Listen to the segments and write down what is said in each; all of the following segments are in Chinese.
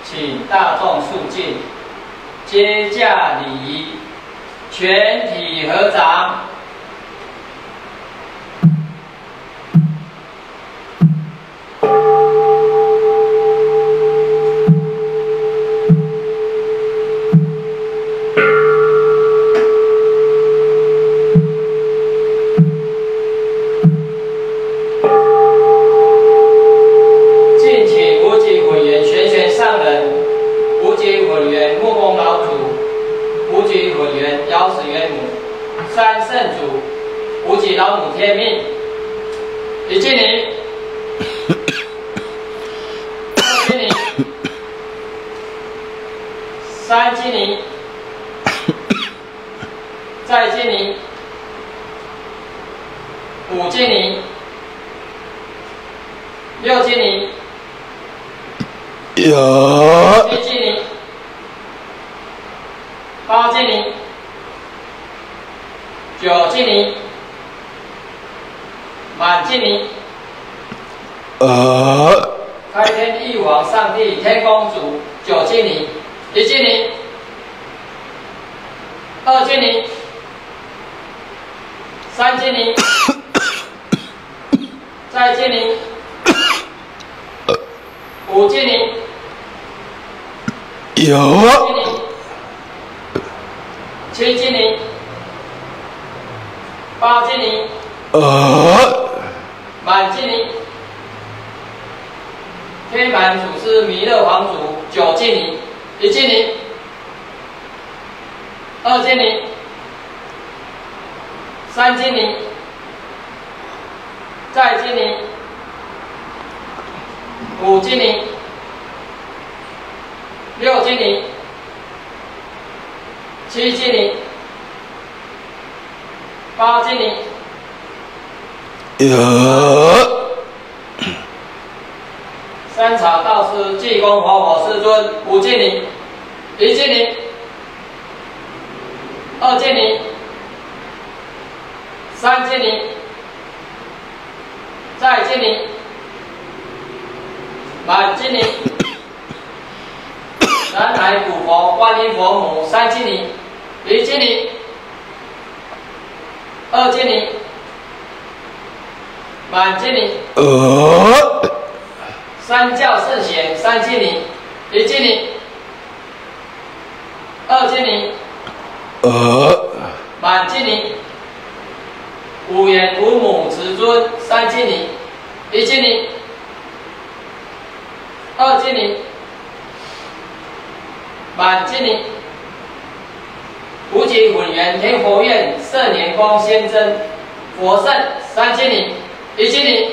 请大众肃静，接驾礼仪，全体合掌。三圣主，无极老母天命，一敬礼，二敬礼，三敬礼，再敬礼，五敬礼，六敬礼，七敬礼，八敬礼。九敬礼，满敬礼。开天玉皇上帝天公主，九敬礼，一敬礼，二敬礼，三敬礼，再敬礼，五敬礼，六敬礼，七敬礼。八敬礼，满敬礼，天满祖师弥勒皇祖，九敬礼，一敬礼，二敬礼，三敬礼，再敬礼，五敬礼，六敬礼，七敬礼。八敬礼，三草道师济公活佛世尊，五敬礼，一敬礼，二敬礼，三敬礼，再敬礼，满敬礼，南海古佛观音佛母，三敬礼，一敬礼。二敬礼，满敬礼，三教圣贤，三敬礼，一敬礼，二敬礼，满敬礼，五眼五母慈尊，三敬礼，一敬礼，二敬礼，满敬礼。无极混元天佛院圣年光先真佛圣，三敬礼，一敬礼，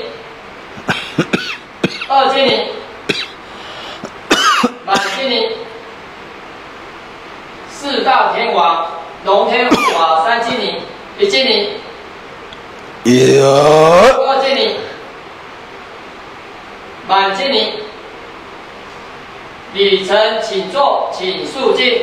二敬礼，满敬礼，四大天王龙天护法，三敬礼，一敬礼，二敬礼，满敬礼，礼成请坐，请肃静。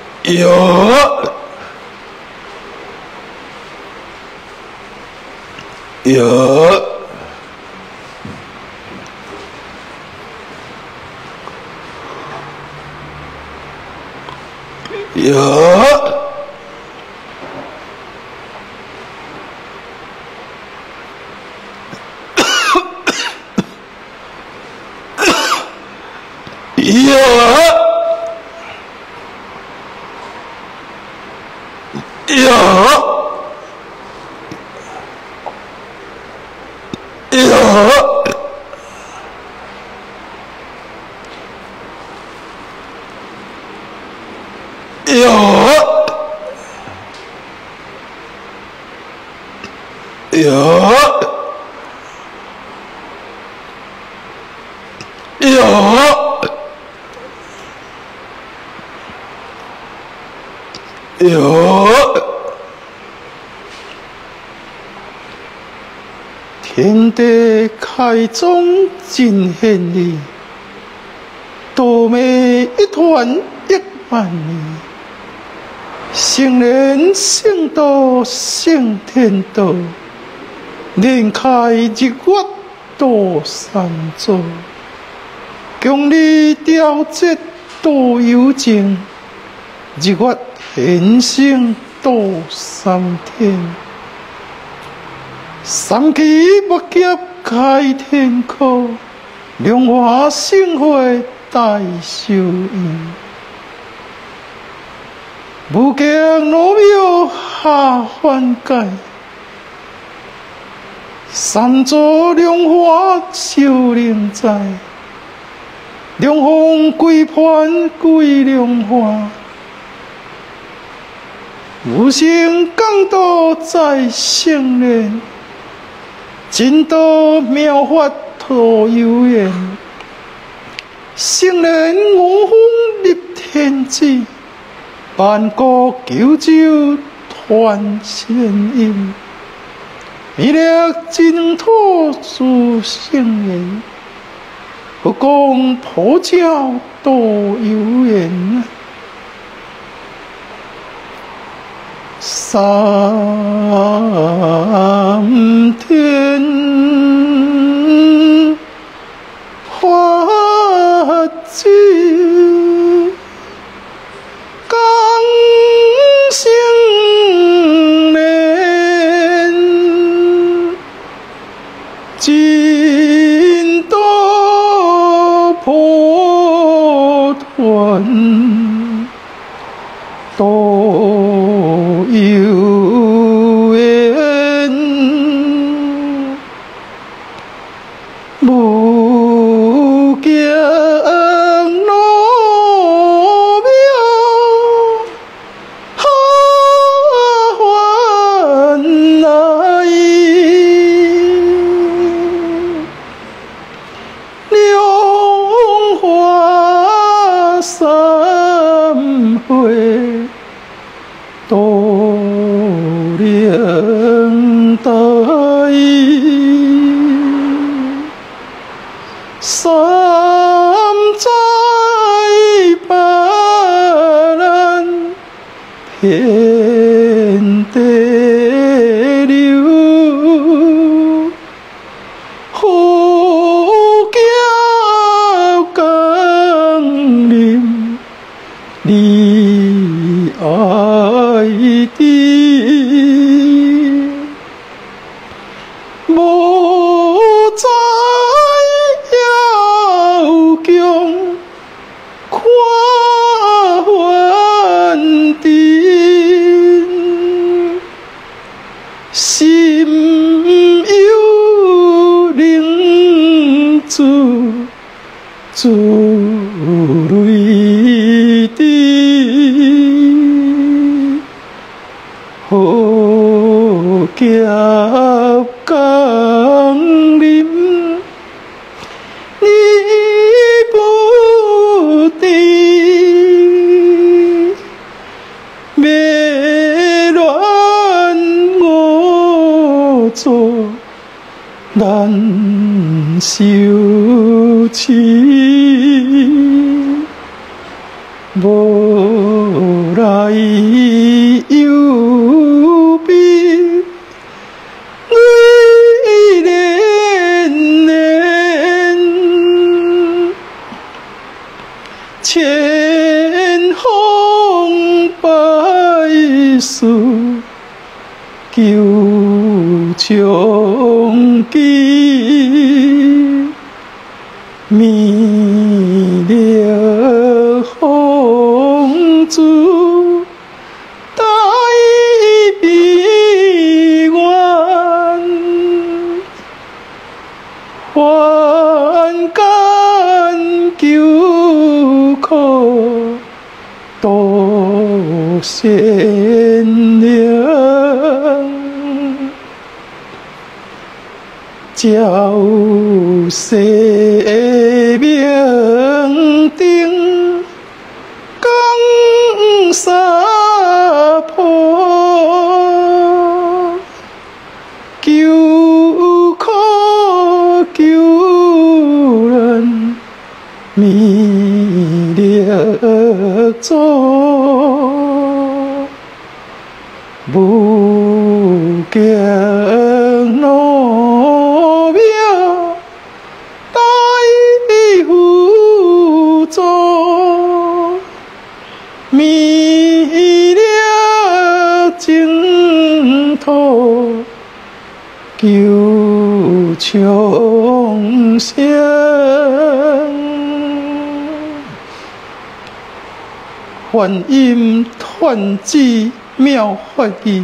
天地开宗真显理，道美一团一万里。圣人圣道圣天道，连开日月多三座。强力调节多有情，日月显圣多三天。三期木劫开天口，莲花盛会大寿宴。无惊罗庙下凡界，三座莲花寿灵在。龙凤归盘归莲花，无声讲道在圣人，真道妙法托有缘。圣人五方立天子，万国九州传仙音。弥勒净土诸圣人，不共普教多有缘。三天法界，刚性人，尽多破团，多有缘，无惊罗庙下凡来，莲花三会多灵台，三载百难遍地流，好叫降临你爱的，无在要强看梵天，心有灵珠珠泪滴，好叫降临你不知，迷乱我做难受痴，无来有别，泪连连，千风百树求长期，弥勒风珠大悲愿，凡间求苦多善良，照世明灯，降沙坡，求苦救人，弥勒祖，无惊罗庙大福祖。 弥勒净土救众生。观音团旨妙法义，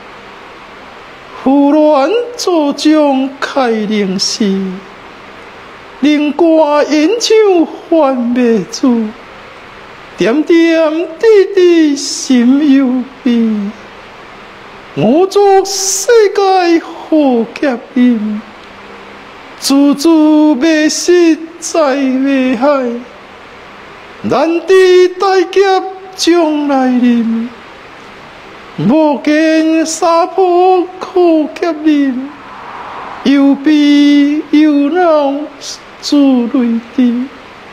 胡乱作将开灵时，灵歌吟唱还未住，点点滴滴心有悲。我作世界好劫因，处处迷失在迷海，难敌大劫将来临，无见沙坡苦劫临，又悲又恼自泪滴。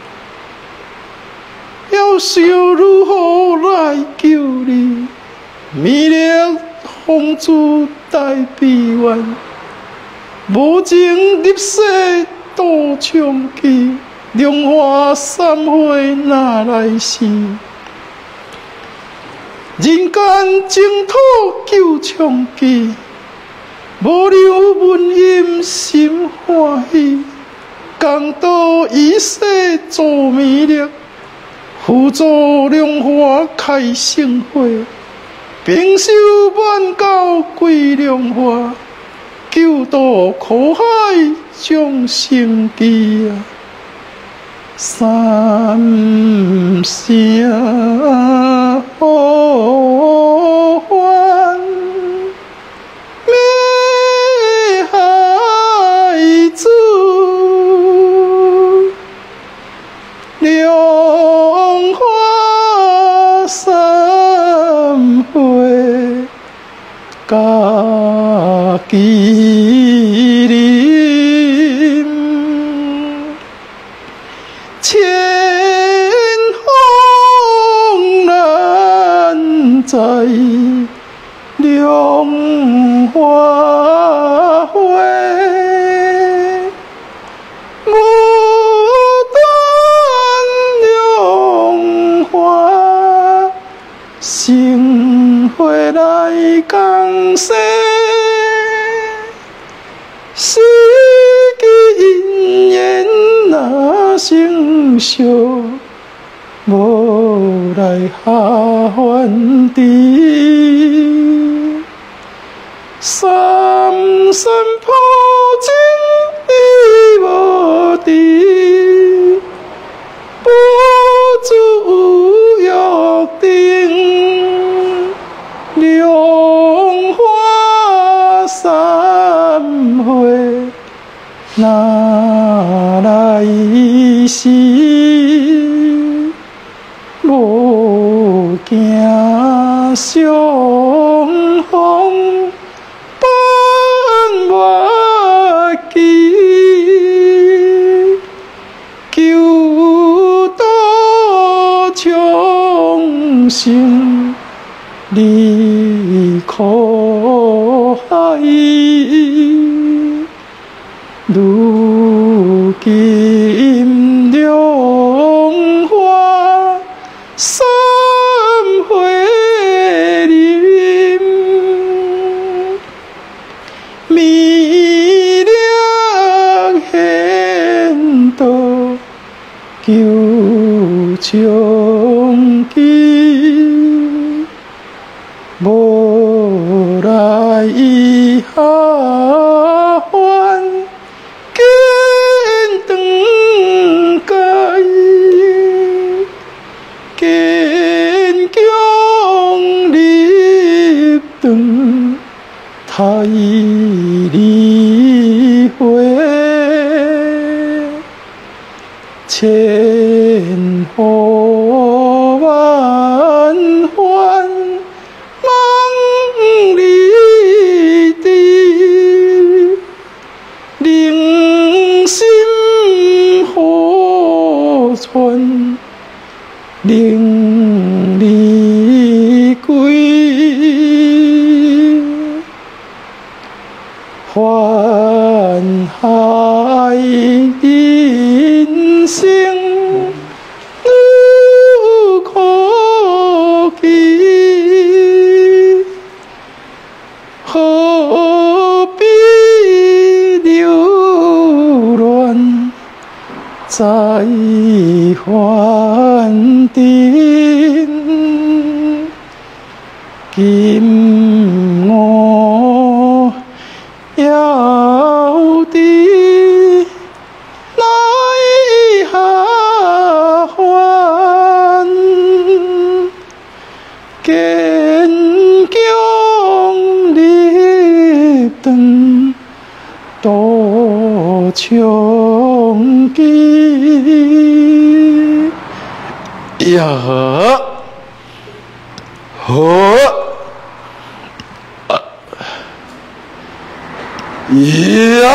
要想如何来救你？弥勒奉主大悲愿，无情入世多长期，莲花三会哪来时？人间净土救长期，无留文音心欢喜。共度一世做弥勒，辅助莲花开盛会。平修万教归莲花，救度苦海众生机啊！三声呼唤，美海子，莲花三会家己临。千红难在莲花会，牡丹莲花盛会来共生。因缘若成熟，无来下凡地。三生破镜已无地，不知有定。莲花三会哪来时？无惊相逢半月期，救度众生离苦海。如今莲花三会临，弥勒显道救众生，无来下凡。太离会，千呼万唤梦里地，灵心何存？灵里归。幻海人生，如可坚定，今我要的来下还，坚强立定多长记呀好呀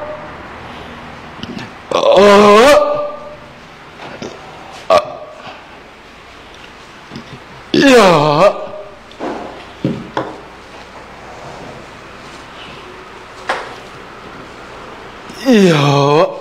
呀呀